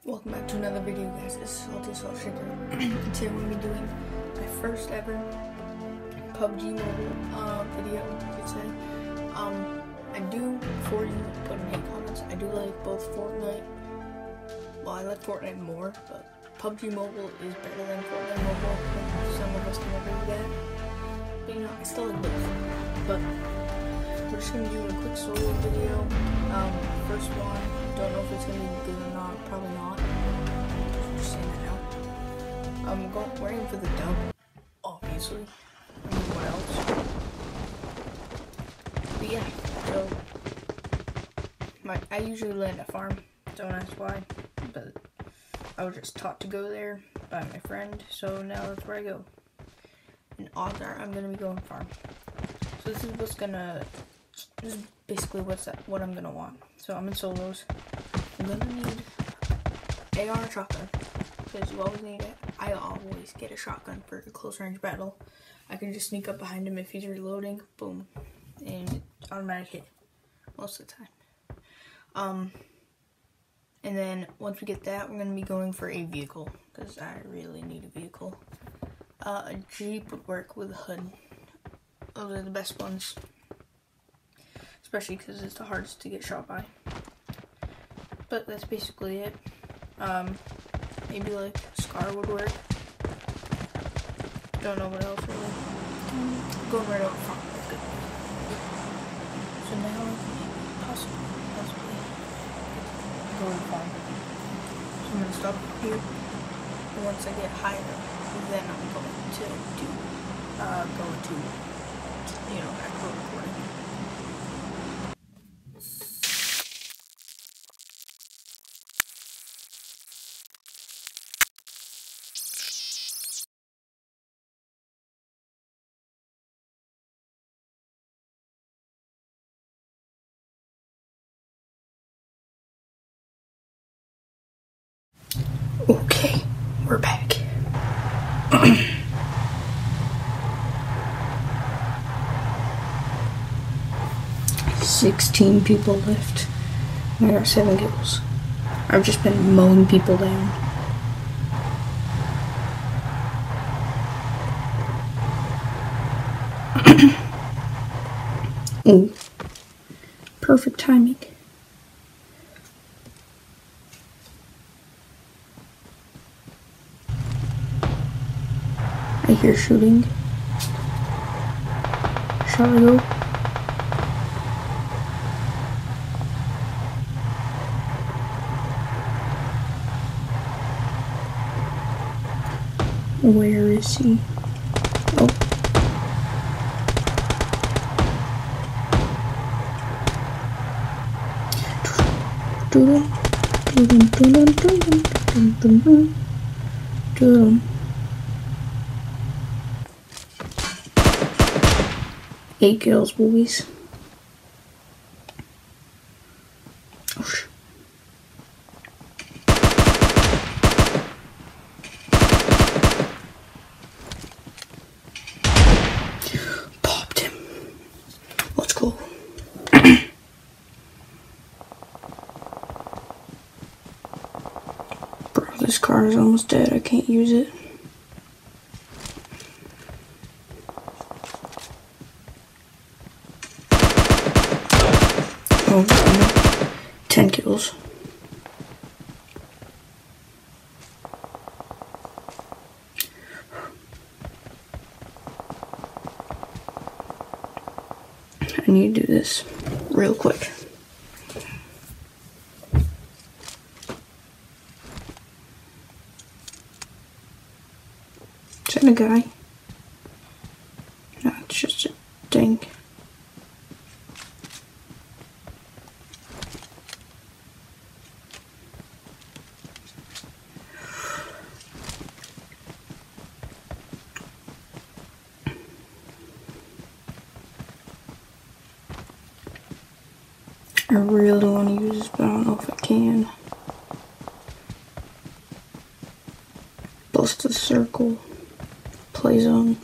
Welcome back to another video, guys. This is Salty Salt Shaker. And today we're going to be doing my first ever PUBG Mobile video, you could say. I do, before you put in hate comments, I do like both Fortnite. Well, I like Fortnite more, but PUBG Mobile is better than Fortnite Mobile. Some of us can agree with that. But you know, I still like both. But we're just going to do a quick solo video. First one, don't know if it's going to be good or not, probably not. I'm just saying that now. We're aiming for the dub, obviously. I mean, what else? But yeah, so I usually land at farm, don't ask why, but I was just taught to go there by my friend, so now that's where I go. And odds are I'm going to be going farm. So this is basically what I'm gonna want. So I'm in solos. I'm gonna need AR and shotgun, because you always need it. I always get a shotgun for a close range battle. I can just sneak up behind him if he's reloading, boom, and automatic hit most of the time. And then once we get that, we're gonna be going for a vehicle, because I really need a vehicle. A Jeep would work with a hood. Those are the best ones. Especially because it's the hardest to get shot by. But that's basically it. Maybe like Scar would work. Don't know what else really. Going right over front. That's good. So now possibly go to farm. So I'm gonna stop here. And once I get higher, then I'm going to actual recording. Okay, we're back. 16 people left. I got 7 kills. I've just been mowing people down. Ooh, perfect timing. I hear shooting. Shall I go? Where is he? Oh. Eight kills, boys. Oh, shit. Popped him. Let's go. Bro, this car is almost dead. I can't use it. Oh, no. 10 kills. I need to do this real quick. Is that a guy? No, it's just a thing. I really want to use this, but I don't know if I can. Bust the circle. Play zone.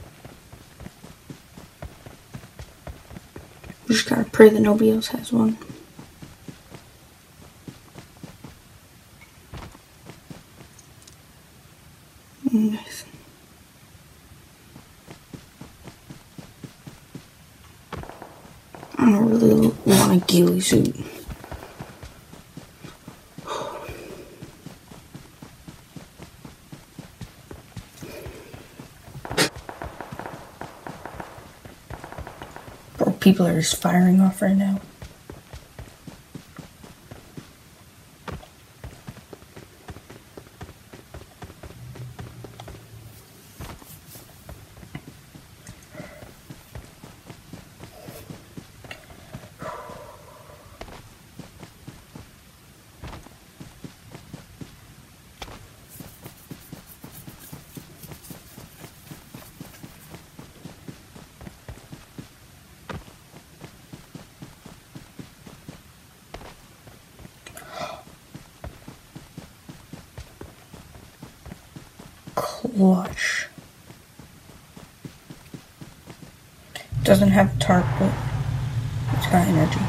We just gotta pray that nobody else has one. I don't really want a ghillie suit. Bro, people are just firing off right now. Clutch. Doesn't have tarp, but it's got energy.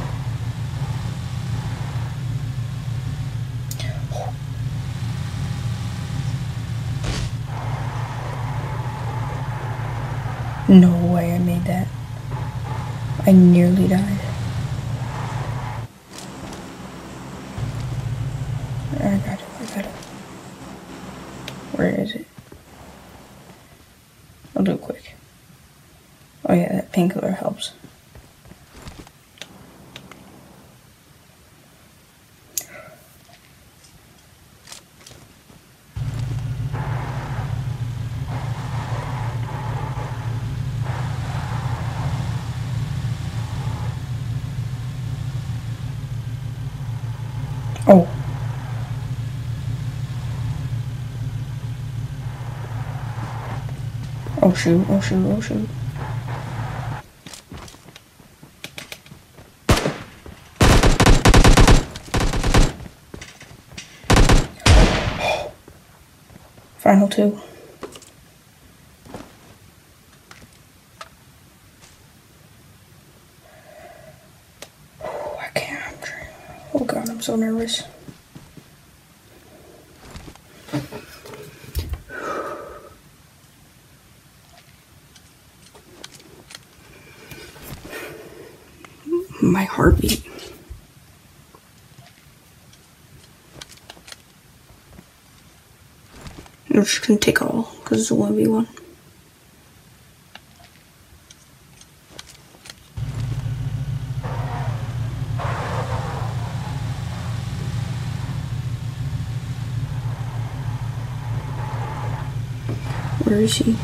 No way I made that. I nearly died. I got it. Where is it? I'll do it quick. Oh yeah, that painkiller helps. Oh. Oh shoot. Final two. I can't. Oh god, I'm so nervous. My heartbeat. I'm just gonna take all because it's a 1v1. Where is he?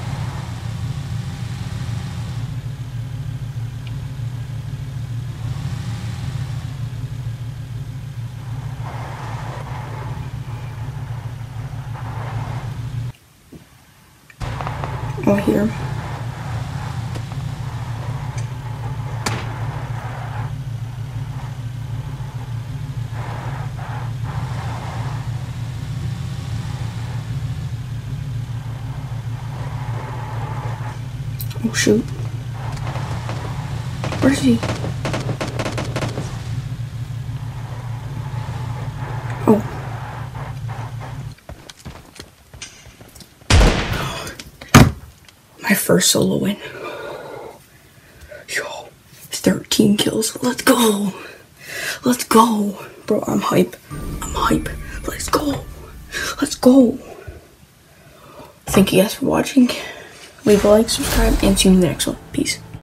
Oh, here. Oh shoot. Where is he? Oh. My first solo win. Yo, 13 kills. Let's go. Let's go. Bro, I'm hype. Let's go. Thank you guys for watching. Leave a like, subscribe, and see you in the next one. Peace.